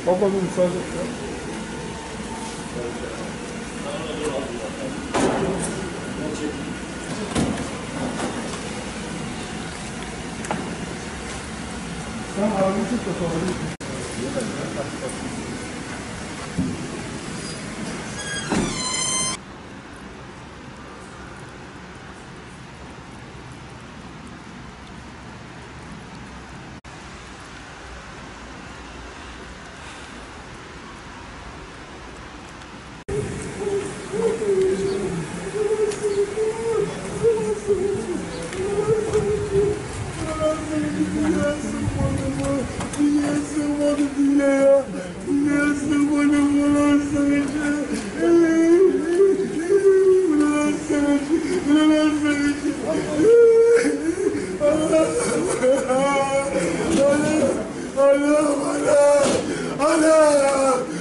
Baba bir müsaade et ya. Sen arabayı tut da sonra. Allah!